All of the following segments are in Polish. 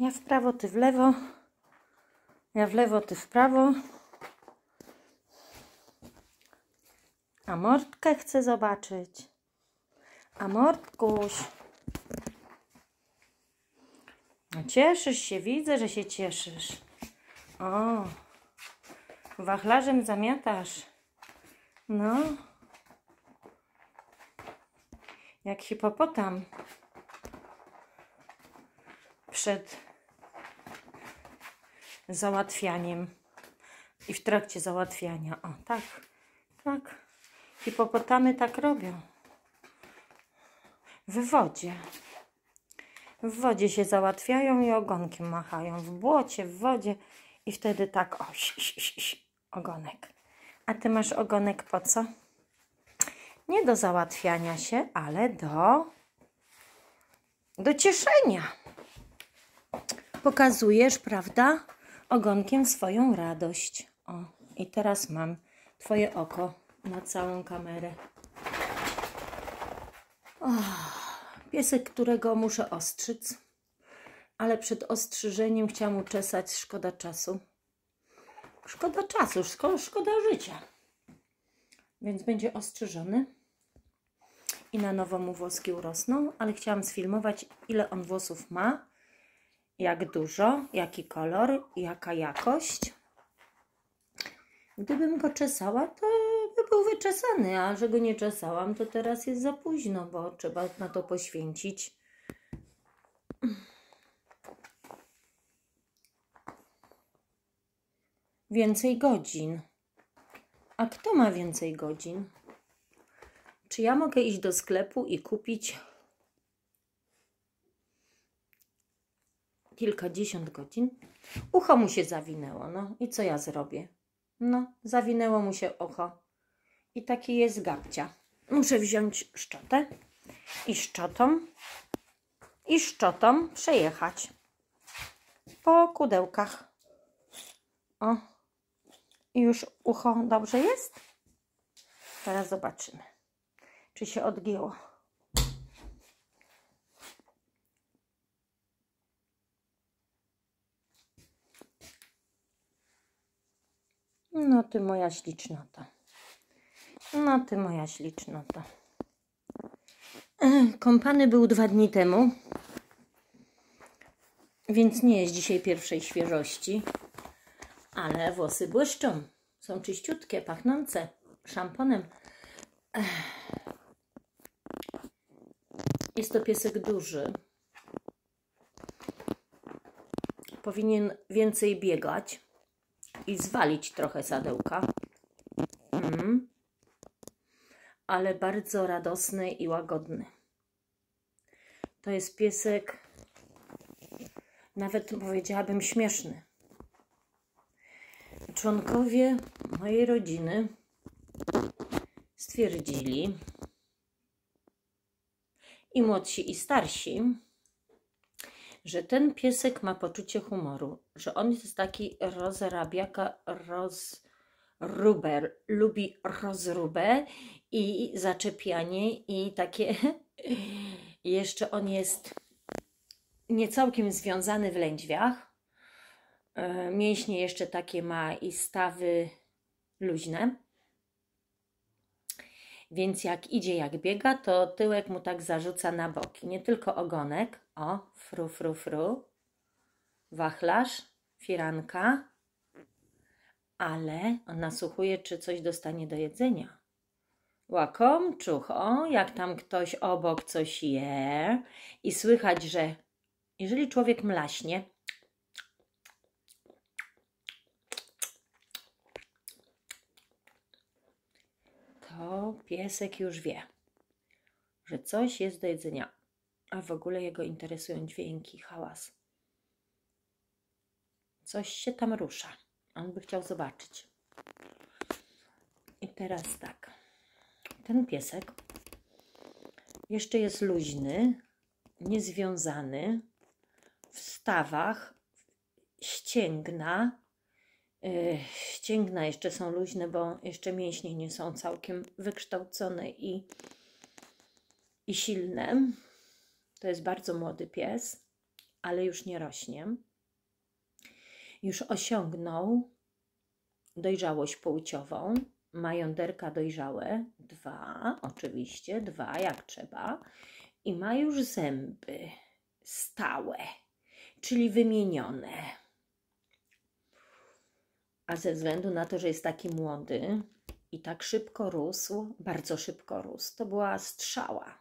Ja w prawo, ty w lewo. Ja w lewo, ty w prawo. A mordkę chcę zobaczyć. A mordkuś. No cieszysz się, widzę, że się cieszysz. O, wachlarzem zamiatasz. No. Jak hipopotam. Przed załatwianiem. I w trakcie załatwiania. O, tak. Tak. Hipopotamy tak robią. W wodzie. W wodzie się załatwiają i ogonkiem machają. W błocie, w wodzie. I wtedy tak, o, ogonek. A ty masz ogonek po co? Nie do załatwiania się, ale do cieszenia. Pokazujesz, prawda, ogonkiem swoją radość. O, i teraz mam twoje oko na całą kamerę. O, piesek, którego muszę ostrzyc, ale przed ostrzyżeniem chciałam uczesać, szkoda czasu. Szkoda czasu, szkoda życia. Więc będzie ostrzyżony i na nowo mu włoski urosną, ale chciałam sfilmować, ile on włosów ma, jak dużo, jaki kolor, jaka jakość. Gdybym go czesała, to by był wyczesany, a że go nie czesałam, to teraz jest za późno, bo trzeba na to poświęcić więcej godzin. A kto ma więcej godzin? Czy ja mogę iść do sklepu i kupić kilkadziesiąt godzin? Ucho mu się zawinęło, no i co ja zrobię? No, zawinęło mu się ucho i taki jest gabcia. Muszę wziąć szczotę i szczotą przejechać po kudełkach. O, i już ucho dobrze jest? Teraz zobaczymy, czy się odgięło. No ty moja ślicznota. No ty moja ślicznota. Kąpany był 2 dni temu, więc nie jest dzisiaj pierwszej świeżości, ale włosy błyszczą. Są czyściutkie, pachnące szamponem. Jest to piesek duży. Powinien więcej biegać i zwalić trochę sadełka. Ale bardzo radosny i łagodny. To jest piesek, nawet powiedziałabym śmieszny. Członkowie mojej rodziny stwierdzili, i młodsi, i starsi, że ten piesek ma poczucie humoru, że on jest taki rozrabiaka, rozruber, lubi rozrubę i zaczepianie i takie. Jeszcze on jest nie całkiem związany w lędźwiach. Mięśnie jeszcze takie ma i stawy luźne. Więc jak idzie, jak biega, to tyłek mu tak zarzuca na boki. Nie tylko ogonek. O, fru, fru, fru. Wachlarz, firanka. Ale on nasłuchuje, czy coś dostanie do jedzenia. Łakomczuch, o, jak tam ktoś obok coś je. I słychać, że jeżeli człowiek mlaśnie, to piesek już wie, że coś jest do jedzenia. A w ogóle jego interesują dźwięki, hałas. Coś się tam rusza. On by chciał zobaczyć. I teraz tak. Ten piesek jeszcze jest luźny, niezwiązany, w stawach, ścięgna. Ścięgna jeszcze są luźne, bo jeszcze mięśnie nie są całkiem wykształcone i silne. To jest bardzo młody pies, ale już nie rośnie. Już osiągnął dojrzałość płciową, ma jąderka dojrzałe, 2, oczywiście, 2 jak trzeba, i ma już zęby stałe, czyli wymienione. A ze względu na to, że jest taki młody i tak szybko rósł, bardzo szybko rósł, to była strzała.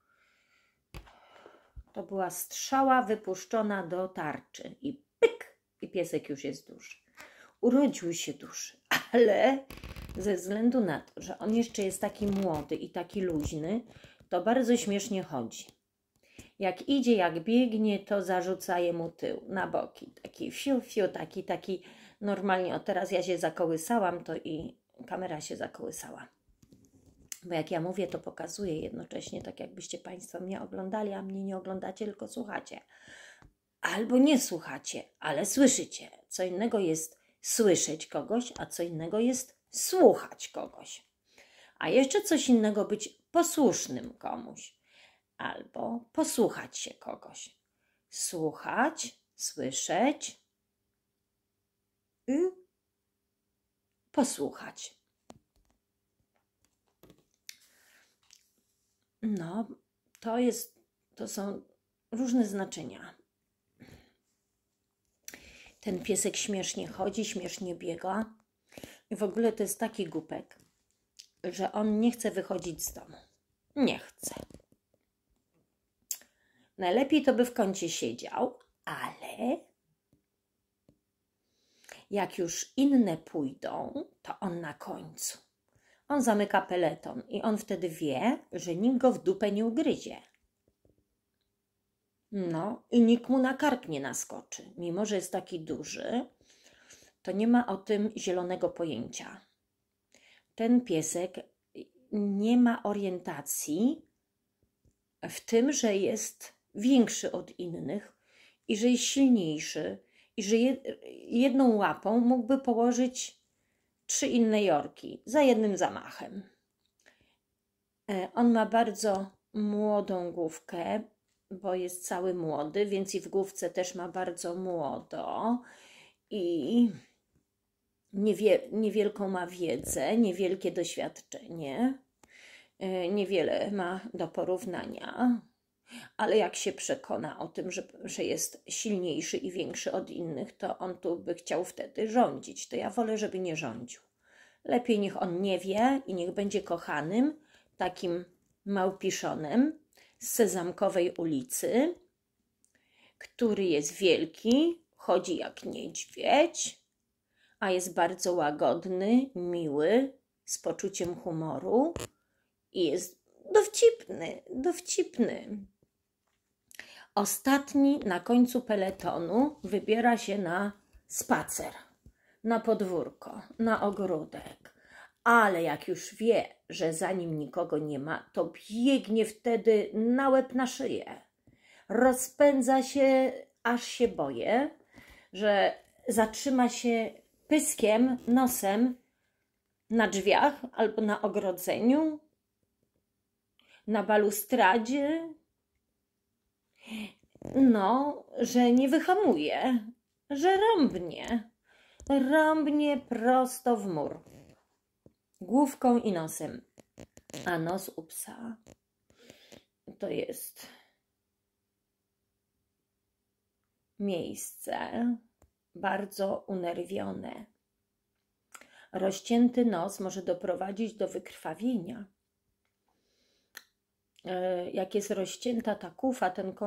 To była strzała wypuszczona do tarczy i pyk, i piesek już jest duży. Urodził się duży, ale ze względu na to, że on jeszcze jest taki młody i taki luźny, to bardzo śmiesznie chodzi. Jak idzie, jak biegnie, to zarzuca mu tył na boki. Taki fiu, fiu, taki normalnie. O, teraz ja się zakołysałam, to i kamera się zakołysała. Bo jak ja mówię, to pokazuję jednocześnie, tak jakbyście Państwo mnie oglądali, a mnie nie oglądacie, tylko słuchacie. Albo nie słuchacie, ale słyszycie. Co innego jest słyszeć kogoś, a co innego jest słuchać kogoś. A jeszcze coś innego być posłusznym komuś. Albo posłuchać się kogoś. Słuchać, słyszeć i posłuchać. No, to są różne znaczenia. Ten piesek śmiesznie chodzi, śmiesznie biega. I w ogóle to jest taki głupek, że on nie chce wychodzić z domu. Nie chce. Najlepiej to by w kącie siedział, ale jak już inne pójdą, to on na końcu. On zamyka peleton i on wtedy wie, że nikt go w dupę nie ugryzie. No i nikt mu na kark nie naskoczy. Mimo że jest taki duży, to nie ma o tym zielonego pojęcia. Ten piesek nie ma orientacji w tym, że jest większy od innych i że jest silniejszy i że jedną łapą mógłby położyć 3 inne jorki za jednym zamachem. On ma bardzo młodą główkę, bo jest cały młody, więc i w główce też ma bardzo młodo i niewielką ma wiedzę, niewielkie doświadczenie, niewiele ma do porównania, ale jak się przekona o tym, że jest silniejszy i większy od innych, to on tu by chciał wtedy rządzić. To ja wolę, żeby nie rządził. Lepiej niech on nie wie i niech będzie kochanym, takim małpiszonem z Sezamkowej ulicy, który jest wielki, chodzi jak niedźwiedź, a jest bardzo łagodny, miły, z poczuciem humoru i jest dowcipny. Ostatni na końcu peletonu wybiera się na spacer, na podwórko, na ogródek. Ale jak już wie, że za nim nikogo nie ma, to biegnie wtedy na łeb na szyję. Rozpędza się, aż się boję, że zatrzyma się pyskiem, nosem na drzwiach albo na ogrodzeniu, na balustradzie. No, że nie wyhamuje, że rąbnie prosto w mur, główką i nosem. A nos u psa to jest miejsce bardzo unerwione. Rozcięty nos może doprowadzić do wykrwawienia. Jak jest rozcięta ta kufa,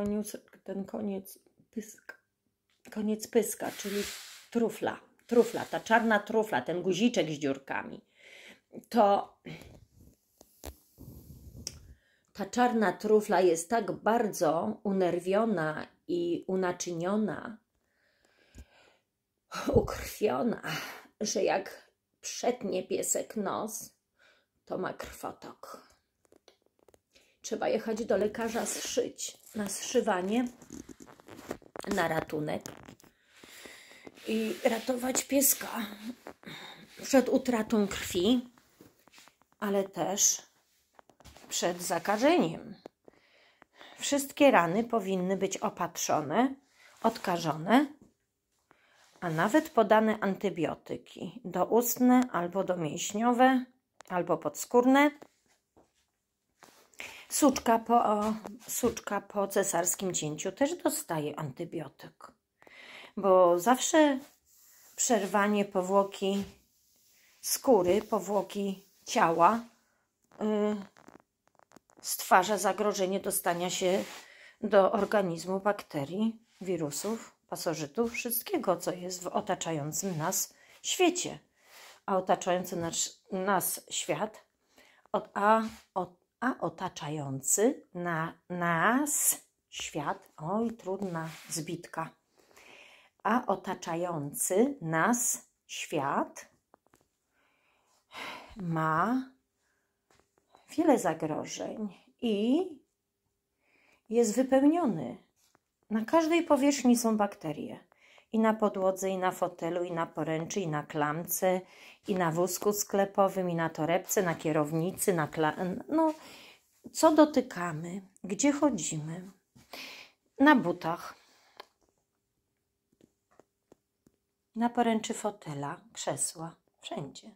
koniec pyska, czyli trufla, ta czarna trufla, ten guziczek z dziurkami, to ta czarna trufla jest tak bardzo unerwiona i unaczyniona, ukrwiona, że jak przetnie piesek nos, to ma krwotok. Trzeba jechać do lekarza na zszywanie, na ratunek i ratować pieska przed utratą krwi, ale też przed zakażeniem. Wszystkie rany powinny być opatrzone odkażone, a nawet podane antybiotyki doustne albo domięśniowe, albo podskórne. Suczka po cesarskim cięciu też dostaje antybiotyk, bo zawsze przerwanie powłoki skóry, powłoki ciała stwarza zagrożenie dostania się do organizmu bakterii, wirusów, pasożytów, wszystkiego, co jest w otaczającym nas świecie. A otaczający nas świat, otaczający nas świat, oj, trudna zbitka, a otaczający nas świat ma wiele zagrożeń i jest wypełniony. Na każdej powierzchni są bakterie. I na podłodze, i na fotelu, i na poręczy, i na klamce, i na wózku sklepowym, i na torebce, na kierownicy, no, co dotykamy, gdzie chodzimy, na butach, na poręczy fotela, krzesła, wszędzie.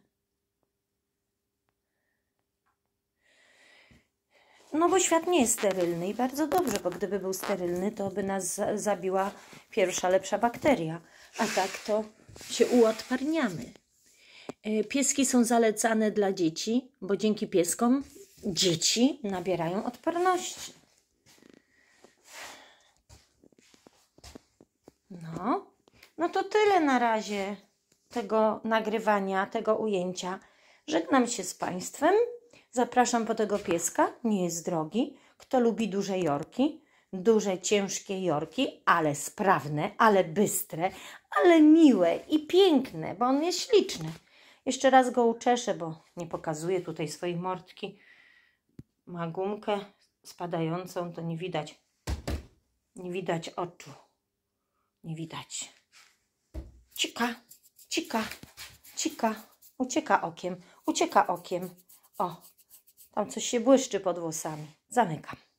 No bo świat nie jest sterylny i bardzo dobrze, bo gdyby był sterylny, to by nas zabiła pierwsza, lepsza bakteria. A tak to się uodparniamy. Pieski są zalecane dla dzieci, bo dzięki pieskom dzieci nabierają odporności. No to tyle na razie tego nagrywania, tego ujęcia. Żegnam się z Państwem. Zapraszam po tego pieska, nie jest drogi. Kto lubi duże jorki, duże, ciężkie jorki, ale sprawne, ale bystre, ale miłe i piękne, bo on jest śliczny. Jeszcze raz go uczeszę, bo nie pokazuję tutaj swojej mordki. Ma gumkę spadającą, to nie widać. Nie widać oczu. Nie widać. Cika, cika, cika. Ucieka okiem, ucieka okiem. O, tam coś się błyszczy pod włosami. Zamykam.